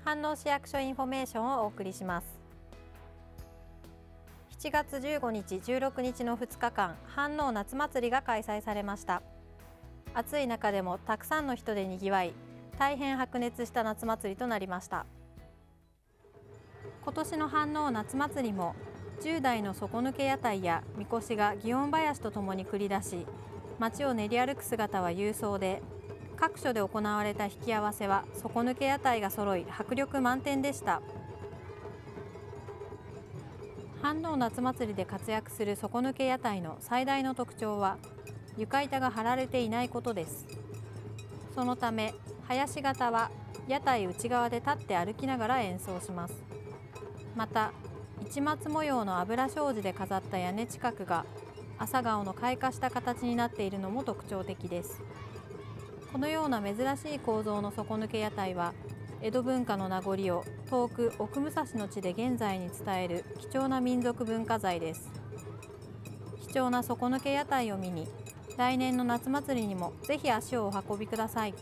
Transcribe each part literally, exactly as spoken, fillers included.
飯能市役所インフォメーションをお送りします。しちがつじゅうごにち、じゅうろくにちのふつかかん、飯能夏祭りが開催されました。暑い中でもたくさんの人でにぎわい、大変白熱した夏祭りとなりました。今年の飯能夏祭りもじゅうだいの底抜け屋台やみこしが祇園囃子とともに繰り出し、街を練り歩く姿は勇壮で、各所で行われた引き合わせは底抜け屋台が揃い迫力満点でした。飯能夏祭りで活躍する底抜け屋台の最大の特徴は床板が張られていないことです。そのため囃子型は屋台内側で立って歩きながら演奏します。また市松模様の油障子で飾った屋根近くが朝顔の開花した形になっているのも特徴的です。このような珍しい構造の底抜け屋台は江戸文化の名残を遠く奥武蔵の地で現在に伝える貴重な民族文化財です。貴重な底抜け屋台を見に来年の夏祭りにもぜひ足をお運びください。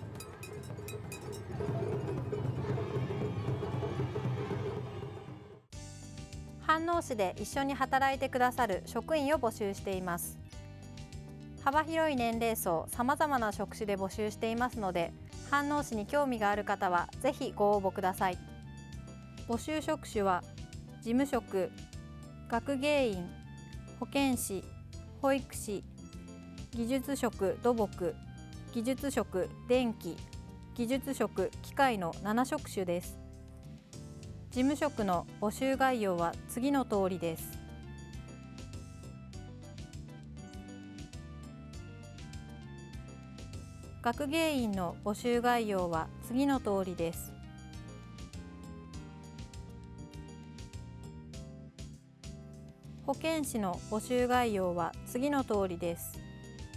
飯能市で一緒に働いてくださる職員を募集しています。幅広い年齢層、さまざまな職種で募集していますので、飯能市に興味がある方はぜひご応募ください。募集職種は事務職、学芸員、保健師、保育士、技術職土木、技術職電気、技術職機械のななしょくしゅです。事務職の募集概要は次の通りです。学芸員の募集概要は次の通りです。保健師の募集概要は次の通りです。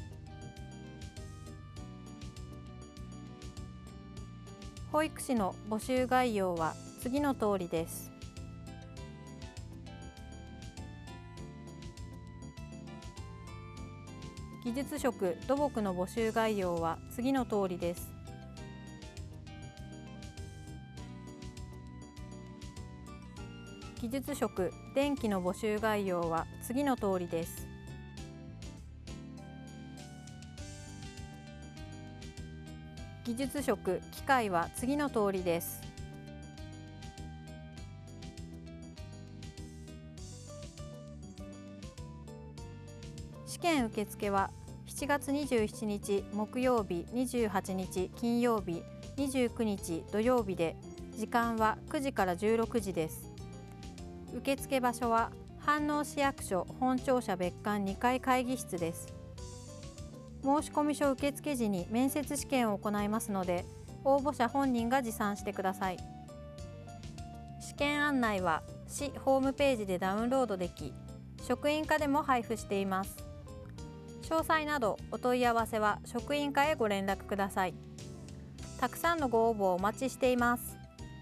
保育士の募集概要は次の通りです。技術職土木の募集概要は次の通りです。技術職電気の募集概要は次の通りです。技術職機械は次の通りです。試験受付はしちがつにじゅうしちにち木曜日、にじゅうはちにち金曜日、にじゅうくにち土曜日で、時間はくじからじゅうろくじです。受付場所は飯能市役所本庁舎別館にかい会議室です。申込書受付時に面接試験を行いますので、応募者本人が持参してください。試験案内は市ホームページでダウンロードでき、職員課でも配布しています。詳細などお問い合わせは職員課へご連絡ください。たくさんのご応募をお待ちしています。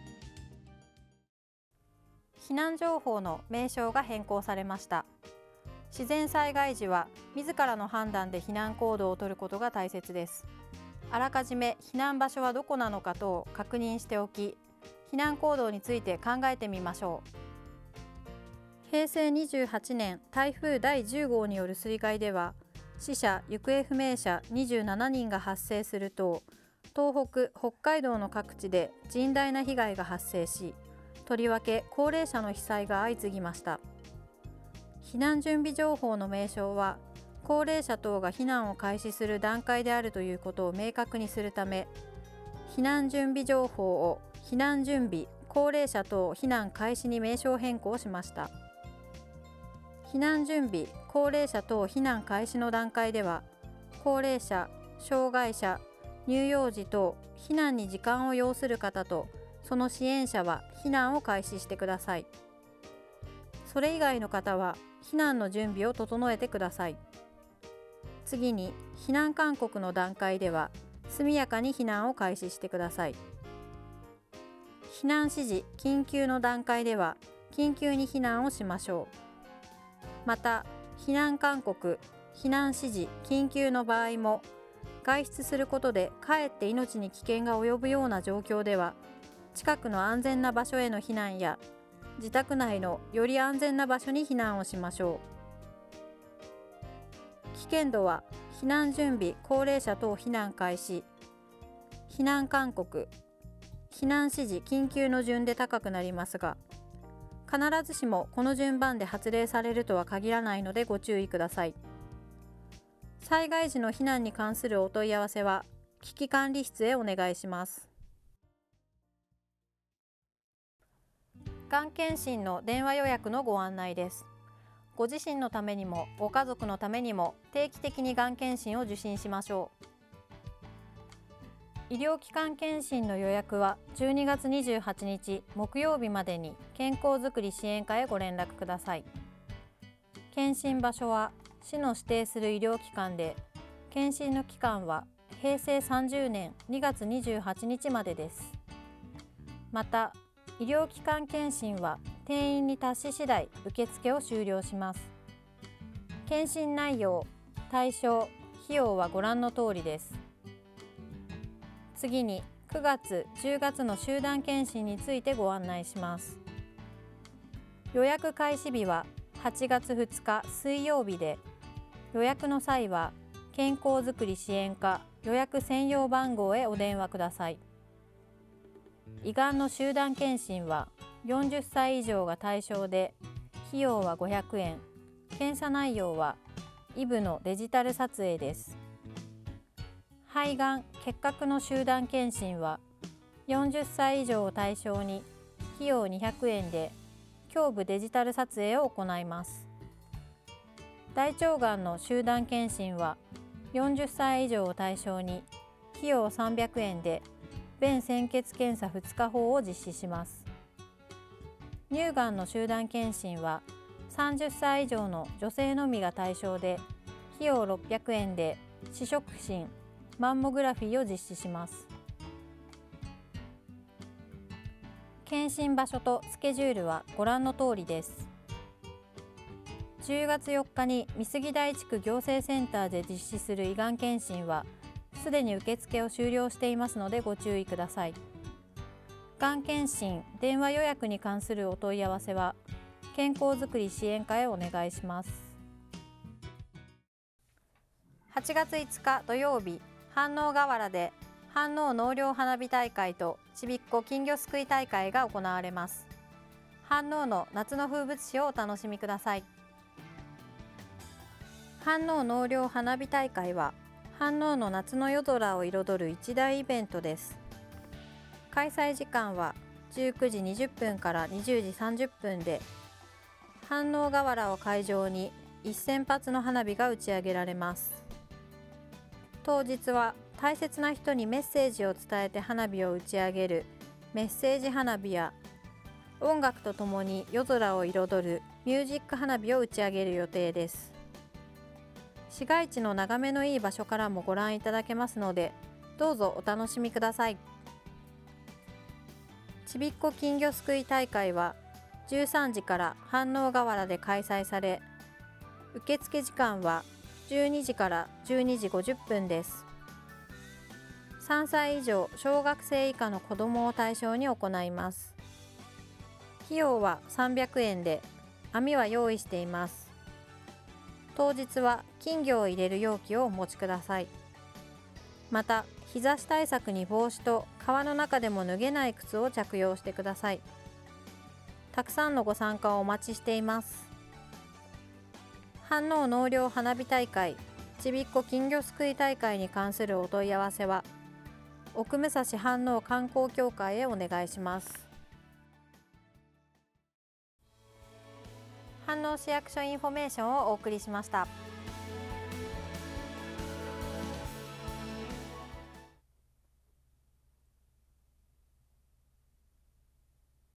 避難情報の名称が変更されました。自然災害時は自らの判断で避難行動をとることが大切です。あらかじめ避難場所はどこなのか等を確認しておき、避難行動について考えてみましょう。へいせいにじゅうはちねん台風だいじゅうごうによる水害では、死者・行方不明者にじゅうななにんが発生すると、東北・北海道の各地で甚大な被害が発生し、とりわけ高齢者の被災が相次ぎました。避難準備情報の名称は、高齢者等が避難を開始する段階であるということを明確にするため、避難準備情報を避難準備・高齢者等避難開始に名称変更しました。避難準備・高齢者等避難開始の段階では、高齢者、障害者、乳幼児等避難に時間を要する方とその支援者は避難を開始してください。それ以外の方は避難の準備を整えてください。次に、避難勧告の段階では速やかに避難を開始してください。避難指示・緊急の段階では緊急に避難をしましょう。また、避難勧告、避難指示、緊急の場合も、外出することでかえって命に危険が及ぶような状況では、 近くの安全な場所への避難や自宅内のより安全な場所に避難をしましょう。危険度は避難準備、高齢者等避難開始、避難勧告、避難指示、緊急の順で高くなりますが、必ずしもこの順番で発令されるとは限らないのでご注意ください。災害時の避難に関するお問い合わせは危機管理室へお願いします。がん検診の電話予約のご案内です。ご自身のためにもご家族のためにも定期的にがん検診を受診しましょう。医療機関検診の予約はじゅうにがつにじゅうはちにち木曜日までに健康づくり支援課へご連絡ください。検診場所は市の指定する医療機関で、検診の期間はへいせいさんじゅうねんにがつにじゅうはちにちまでです。また、医療機関検診は定員に達し次第受付を終了します。検診内容、対象、費用はご覧の通りです。次にくがつ、じゅうがつの集団検診についてご案内します。予約開始日ははちがつふつか水曜日で、予約の際は健康づくり支援課予約専用番号へお電話ください。胃がんの集団検診はよんじゅっさい以上が対象で、費用はごひゃくえん、検査内容はイブのデジタル撮影です。肺がん、結核の集団検診はよんじゅっさい以上を対象に費用にひゃくえんで胸部デジタル撮影を行います。大腸がんの集団検診はよんじゅっさい以上を対象に費用さんびゃくえんで便潜血検査ふつか法を実施します。乳がんの集団検診はさんじゅっさい以上の女性のみが対象で、費用ろっぴゃくえんで視触診、マンモグラフィーを実施します。検診場所とスケジュールはご覧の通りです。じゅうがつよっかに美杉台地区行政センターで実施する胃がん検診はすでに受付を終了していますのでご注意ください。がん検診、電話予約に関するお問い合わせは健康づくり支援課へお願いします。はちがついつか土曜日、飯能河原で飯能納涼花火大会とちびっこ金魚すくい大会が行われます。飯能の夏の風物詩をお楽しみください。飯能納涼花火大会は飯能の夏の夜空を彩る一大イベントです。開催時間はじゅうくじにじゅっぷんからにじゅうじさんじゅっぷんで、飯能河原を会場にせんぱつの花火が打ち上げられます。当日は大切な人にメッセージを伝えて花火を打ち上げるメッセージ花火や、音楽とともに夜空を彩るミュージック花火を打ち上げる予定です。市街地の眺めのいい場所からもご覧いただけますので、どうぞお楽しみください。ちびっこ金魚すくい大会はじゅうさんじから飯能河原で開催され、受付時間はじゅうにじからじゅうにじごじゅっぷんです。さんさい以上、小学生以下の子どもを対象に行います。費用はさんびゃくえんで、網は用意しています。当日は金魚を入れる容器をお持ちください。また、日差し対策に帽子と川の中でも脱げない靴を着用してください。たくさんのご参加をお待ちしています。飯能納涼花火大会、ちびっこ金魚すくい大会に関するお問い合わせは、奥武蔵飯能観光協会へお願いします。飯能市役所インフォメーションをお送りしました。